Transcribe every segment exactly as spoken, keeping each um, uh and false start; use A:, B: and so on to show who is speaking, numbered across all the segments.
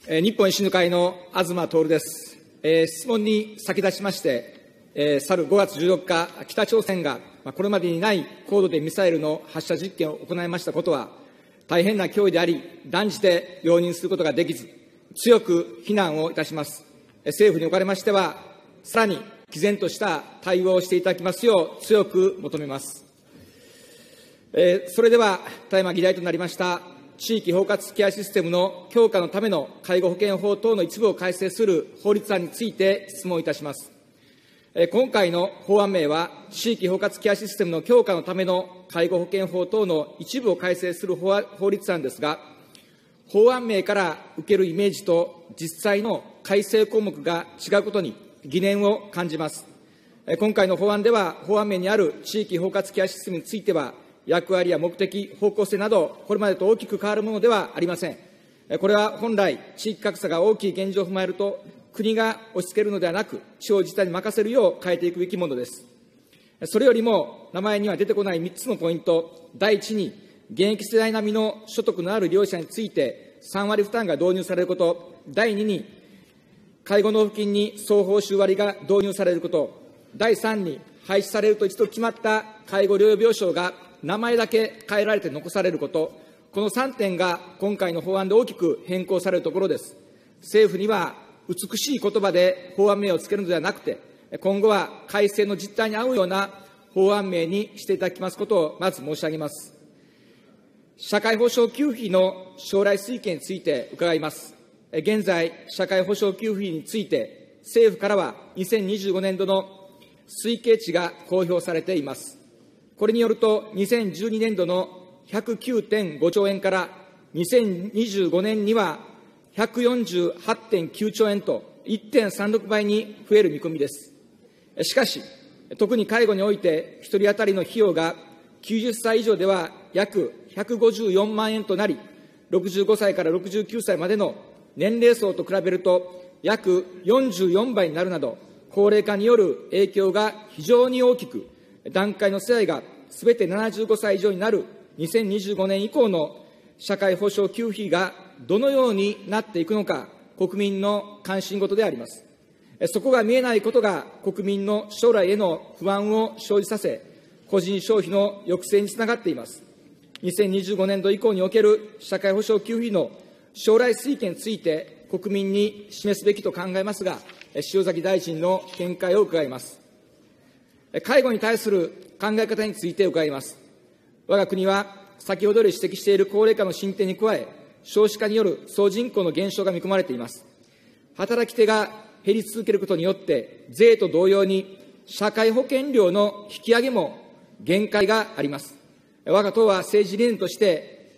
A: 日本維新の会の東徹です。えー、質問に先立ちまして、えー、去るごがつじゅうよっか、北朝鮮がこれまでにない高度でミサイルの発射実験を行いましたことは、大変な脅威であり、断じて容認することができず、強く非難をいたします。政府におかれましては、さらに毅然とした対応をしていただきますよう、強く求めます。えー、それでは、ただいま議題となりました、地域包括ケアシステムの強化のための介護保険法等の一部を改正する法律案について質問いたします。今回の法案名は、地域包括ケアシステムの強化のための介護保険法等の一部を改正する法律案ですが、法案名から受けるイメージと実際の改正項目が違うことに疑念を感じます。今回の法案では、法案名にある地域包括ケアシステムについては、役割や目的、方向性など、これまでと大きく変わるものではありません。これは本来、地域格差が大きい現状を踏まえると、国が押し付けるのではなく、地方自治体に任せるよう変えていくべきものです。それよりも、名前には出てこないみっつのポイント、だいいちに、現役世代並みの所得のある利用者について、さんわり負担が導入されること、だいにに、介護納付金に総報酬割が導入されること、だいさんに、廃止されると一度決まった介護療養病床が名前だけ変えられて残されること、このさんてんが今回の法案で大きく変更されるところです。政府には美しい言葉で法案名をつけるのではなくて、今後は改正の実態に合うような法案名にしていただきますことをまず申し上げます。社会保障給付費の将来推計について伺います。現在、社会保障給付費について、政府からはにせんにじゅうごねんどの推計値が公表されています。これによると、にせんじゅうにねんどの ひゃくきゅうてんごちょうえんからにせんにじゅうごねんには ひゃくよんじゅうはちてんきゅうちょうえんと いってんさんろくばいに増える見込みです。しかし、特に介護においてひとり当たりの費用がきゅうじゅっさい以上では約ひゃくごじゅうよんまんえんとなり、ろくじゅうごさいからろくじゅうきゅうさいまでの年齢層と比べると約よんじゅうよんばいになるなど、高齢化による影響が非常に大きく、団塊の世代がすべてななじゅうごさい以上になるにせんにじゅうごねん以降の社会保障給付費がどのようになっていくのか、国民の関心事であります。そこが見えないことが国民の将来への不安を生じさせ、個人消費の抑制につながっています。にせんにじゅうごねんど以降における社会保障給付費の将来推計について国民に示すべきと考えますが、塩崎大臣の見解を伺います。介護に対する考え方について伺います。我が国は先ほどより指摘している高齢化の進展に加え、少子化による総人口の減少が見込まれています。働き手が減り続けることによって、税と同様に社会保険料の引き上げも限界があります。我が党は政治理念として、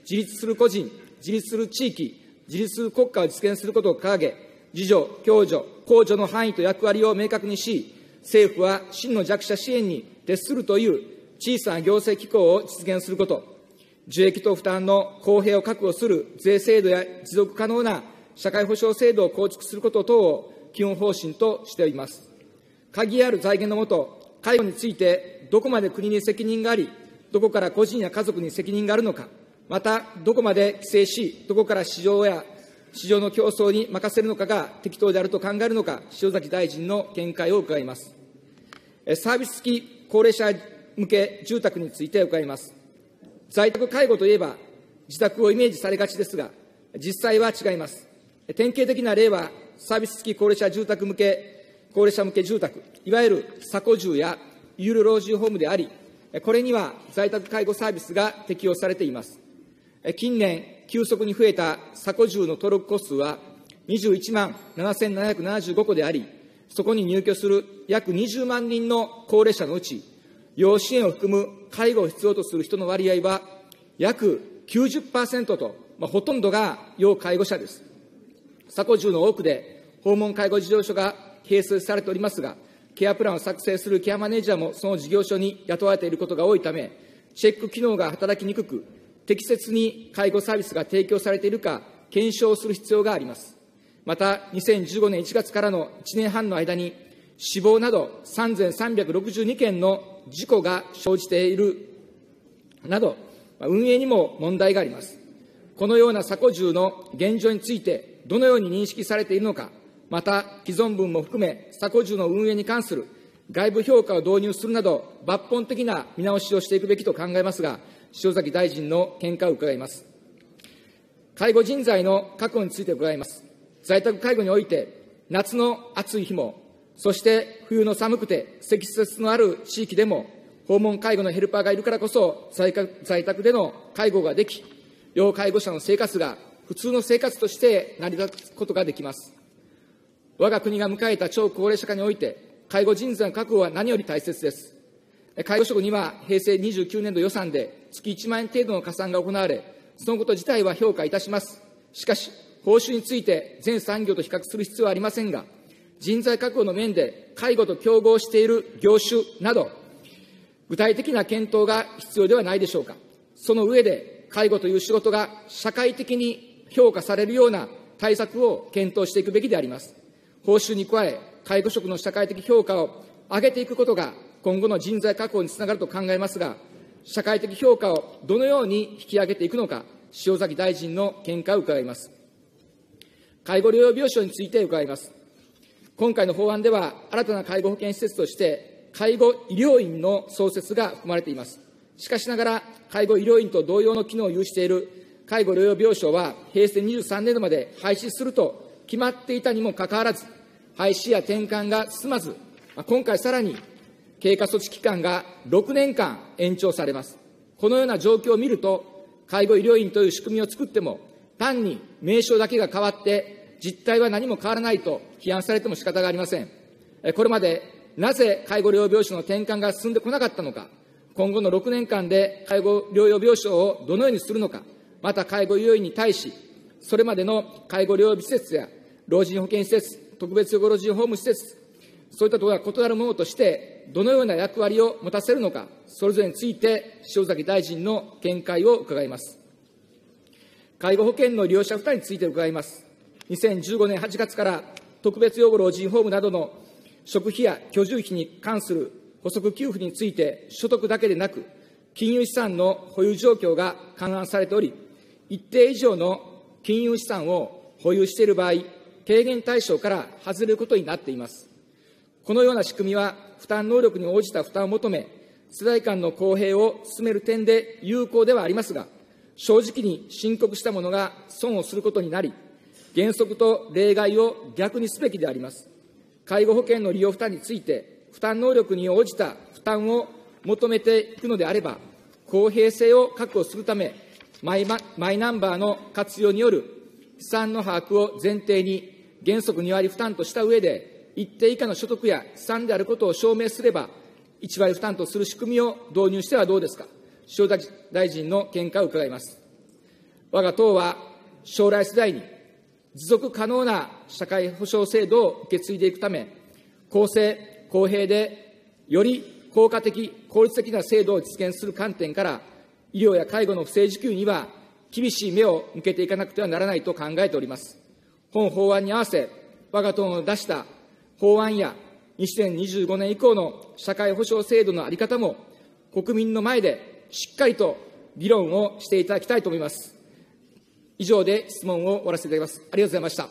A: 自立する個人、自立する地域、自立する国家を実現することを掲げ、自助、共助、公助の範囲と役割を明確にし、政府は真の弱者支援に徹するという小さな行政機構を実現すること、受益と負担の公平を確保する税制度や持続可能な社会保障制度を構築すること等を基本方針としております。鍵ある財源の下、介護についてどこまで国に責任があり、どこから個人や家族に責任があるのか、またどこまで規制し、どこから市場や市場の競争に任せるのかが適当であると考えるのか、塩崎大臣の見解を伺います。サービス付き高齢者向け住宅について伺います。在宅介護といえば、自宅をイメージされがちですが、実際は違います。典型的な例は、サービス付き高齢者住宅向け、高齢者向け住宅、いわゆるサコ住や有料老人ホームであり、これには在宅介護サービスが適用されています。近年、急速に増えたサコ住の登録戸数はにじゅういちまんななせんななひゃくななじゅうごこであり、そこに入居する約にじゅうまんにんの高齢者のうち、要支援を含む介護を必要とする人の割合は約 きゅうじゅっパーセント と、まあ、ほとんどが要介護者です。サコ住の多くで訪問介護事業所が併設されておりますが、ケアプランを作成するケアマネージャーもその事業所に雇われていることが多いため、チェック機能が働きにくく、適切に介護サービスが提供されているか検証する必要があります。また、にせんじゅうごねんいちがつからのいちねんはんの間に、死亡などさんぜんさんびゃくろくじゅうにけんの事故が生じているなど、運営にも問題があります。このようなサコ住の現状について、 どのように認識されているのか、また既存分も含め、鎖骨の運営に関する外部評価を導入するなど、抜本的な見直しをしていくべきと考えますが、塩崎大臣の見解を伺います。介護人材の確保について伺います。在宅介護において、夏の暑い日も、そして冬の寒くて積雪のある地域でも、訪問介護のヘルパーがいるからこそ、在宅在宅での介護ができ、要介護者の生活が普通の生活として成り立つことができます。我が国が迎えた超高齢社会において、介護人材の確保は何より大切です。介護職には平成にじゅうきゅうねんど予算で月いちまんえん程度の加算が行われ、そのこと自体は評価いたします。しかし、報酬について全産業と比較する必要はありませんが、人材確保の面で介護と競合している業種など、具体的な検討が必要ではないでしょうか。その上で、介護という仕事が社会的に評価されるような対策を検討していくべきであります。報酬に加え、介護職の社会的評価を上げていくことが今後の人材確保につながると考えますが、社会的評価をどのように引き上げていくのか、塩崎大臣の見解を伺います。介護療養病床について伺います。今回の法案では、新たな介護保険施設として、介護医療院の創設が含まれています。しかしながら、介護医療院と同様の機能を有している介護療養病床は、平成にじゅうさんねんどまで廃止すると決まっていたにもかかわらず、廃止や転換が進まず、今回さらに経過措置期間がろくねんかん延長されます。このような状況を見ると、介護医療院という仕組みを作っても、単に名称だけが変わって、実態は何も変わらないと批判されても仕方がありません。これまでなぜ介護療養病床の転換が進んでこなかったのか、今後のろくねんかんで介護療養病床をどのようにするのか、また介護医療院に対し、それまでの介護療養施設や老人保健施設、特別養護老人ホーム施設、そういったところが異なるものとして、どのような役割を持たせるのか、それぞれについて、塩崎大臣の見解を伺います。介護保険の利用者負担について伺います。にせんじゅうごねんはちがつから特別養護老人ホームなどの食費や居住費に関する補足給付について、所得だけでなく、金融資産の保有状況が勘案されており、一定以上の金融資産を保有している場合、軽減対象から外れることになっています。このような仕組みは、負担能力に応じた負担を求め、世代間の公平を進める点で有効ではありますが、正直に申告した者が損をすることになり、原則と例外を逆にすべきであります。介護保険の利用負担について、負担能力に応じた負担を求めていくのであれば、公平性を確保するため、マイマイナンバーの活用による資産の把握を前提に、原則にわり負担とした上で、一定以下の所得や資産であることを証明すれば、いちわり負担とする仕組みを導入してはどうですか。塩崎大臣の見解を伺います。我が党は、将来世代に持続可能な社会保障制度を受け継いでいくため、公正、公平で、より効果的、効率的な制度を実現する観点から、医療や介護の不正受給には厳しい目を向けていかなくてはならないと考えております。本法案に合わせ、我が党の出した法案やにせんにじゅうごねん以降の社会保障制度の在り方も、国民の前でしっかりと議論をしていただきたいと思います。以上で質問を終わらせていただきます。ありがとうございました。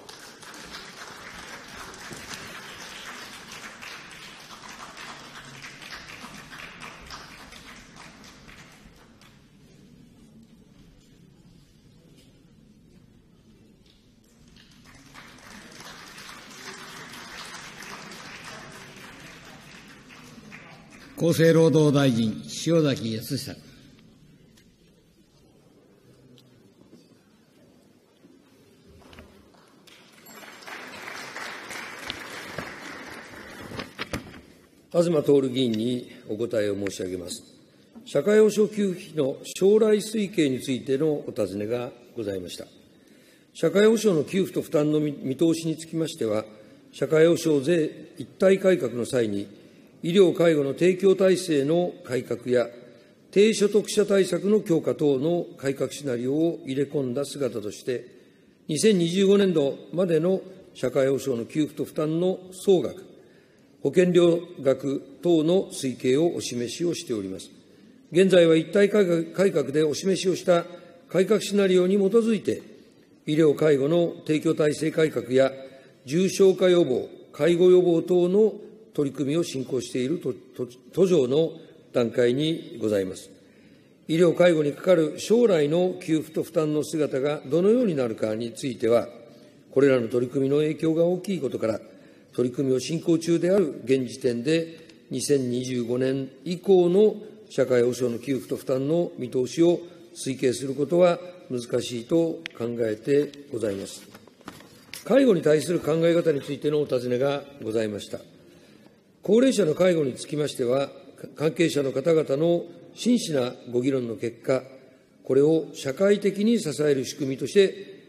B: 厚生労働大臣、塩崎康久。
C: 東徹議員にお答えを申し上げます。社会保障給付費の将来推計についてのお尋ねがございました。社会保障の給付と負担の見通しにつきましては、社会保障税一体改革の際に、医療・介護の提供体制の改革や、低所得者対策の強化等の改革シナリオを入れ込んだ姿として、にせんにじゅうごねんどまでの社会保障の給付と負担の総額、保険料額等の推計をお示しをしております。現在は一体改革でお示しをした改革シナリオに基づいて、 医療介護の提供体制改革や重症化予防、介護予防等の取り組みを進行している途上の段階にございます。医療介護にかかる将来の給付と負担の姿がどのようになるかについては、これらの取り組みの影響が大きいことから、取り組みを進行中である現時点で、にせんにじゅうごねん以降の社会保障の給付と負担の見通しを推計することは難しいと考えてございます。介護に対する考え方についてのお尋ねがございました。高齢者の介護につきましては、関係者の方々の真摯なご議論の結果、これを社会的に支える仕組みとして、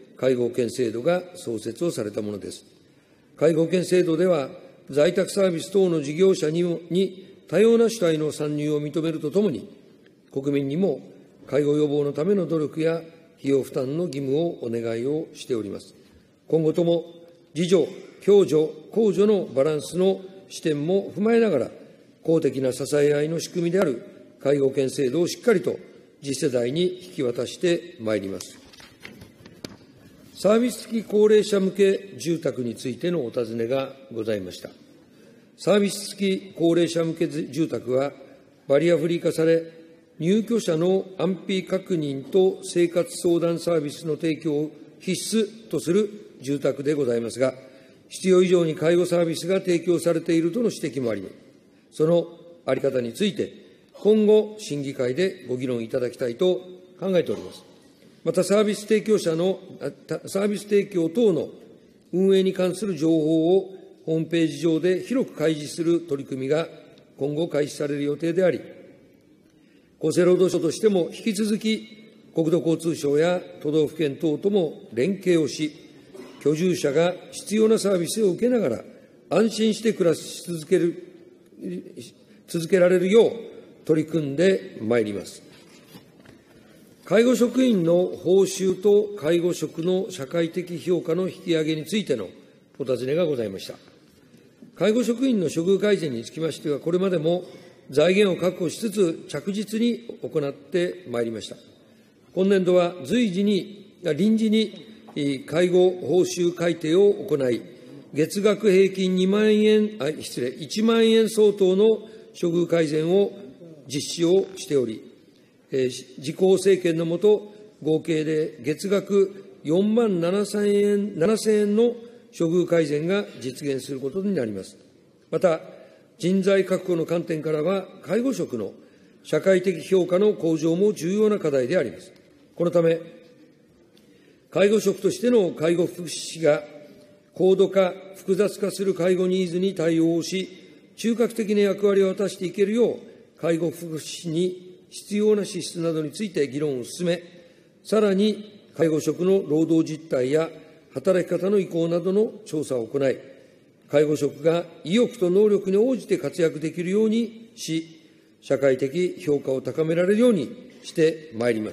C: 介護保険制度が創設をされたものです。介護保険制度では、在宅サービス等の事業者にもに多様な主体の参入を認めるとともに、国民にも介護予防のための努力や費用負担の義務をお願いをしております。今後とも自助、共助、公助のバランスの視点も踏まえながら、公的な支え合いの仕組みである介護保険制度をしっかりと次世代に引き渡してまいります。サービス付き高齢者向け住宅についてのお尋ねがございました。サービス付き高齢者向け住宅は、バリアフリー化され、入居者の安否確認と生活相談サービスの提供を必須とする住宅でございますが、必要以上に介護サービスが提供されているとの指摘もあり、その在り方について、今後、審議会でご議論いただきたいと考えております。また、サービス提供者の、サービス提供等の運営に関する情報をホームページ上で広く開示する取り組みが今後開始される予定であり、厚生労働省としても引き続き、国土交通省や都道府県等とも連携をし、居住者が必要なサービスを受けながら、安心して暮らし続ける、続けられるよう取り組んでまいります。介護職員の報酬と介護職の社会的評価の引き上げについてのお尋ねがございました。介護職員の処遇改善につきましては、これまでも財源を確保しつつ、着実に行ってまいりました。今年度は随時に、臨時に介護報酬改定を行い、月額平均にまんえん、あ、失礼、いちまんえん相当の処遇改善を実施をしており、えー、自公政権の下、合計で月額よんまんななせんえんの処遇改善が実現することになります。また、人材確保の観点からは、介護職の社会的評価の向上も重要な課題であります。このため、介護職としての介護福祉士が、高度化、複雑化する介護ニーズに対応し、中核的な役割を果たしていけるよう、介護福祉士に必要な資質などについて議論を進め、さらに介護職の労働実態や働き方の移行などの調査を行い、介護職が意欲と能力に応じて活躍できるようにし、社会的評価を高められるようにしてまいります。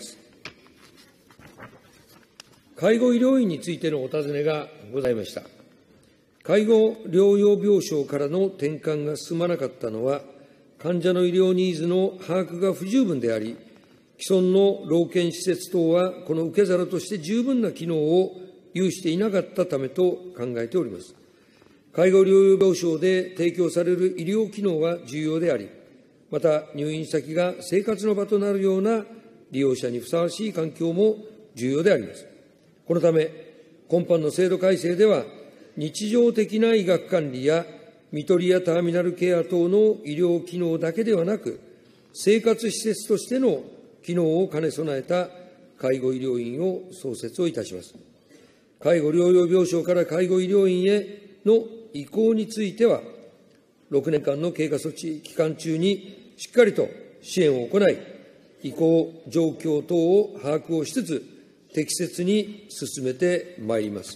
C: 介護医療院についてのお尋ねがございました。介護療養病床からの転換が進まなかったのは、患者の医療ニーズの把握が不十分であり、既存の老健施設等はこの受け皿として十分な機能を有していなかったためと考えております。介護療養病床で提供される医療機能は重要であり、また入院先が生活の場となるような利用者にふさわしい環境も重要であります。このため、今般の制度改正では、日常的な医学管理や看取りやターミナルケア等の医療機能だけではなく、生活施設としての機能を兼ね備えた介護医療院を創設をいたします。介護療養病床から介護医療院への移行については、ろくねんかんの経過措置期間中にしっかりと支援を行い、移行状況等を把握をしつつ、適切に進めてまいります。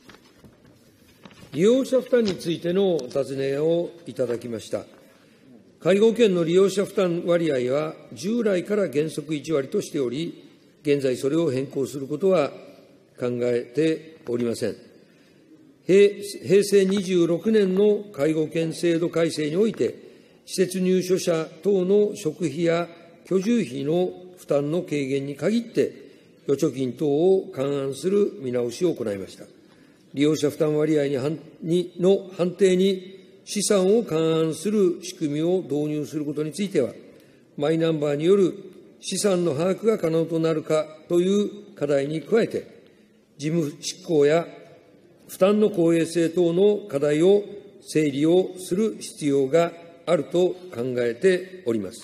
C: 利用者負担についてのお尋ねをいただきました。介護保険の利用者負担割合は従来から原則いちわりとしており、現在それを変更することは考えておりません。平成にじゅうろくねんの介護保険制度改正において、施設入所者等の食費や居住費の負担の軽減に限って、 預貯金等を勘案する見直しを行いました。利用者負担割合に判にの判定に資産を勘案する仕組みを導入することについては、マイナンバーによる資産の把握が可能となるかという課題に加えて、事務執行や負担の公平性等の課題を整理をする必要があると考えております。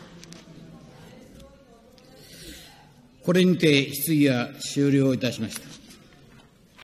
B: これにて質疑は終了いたしました。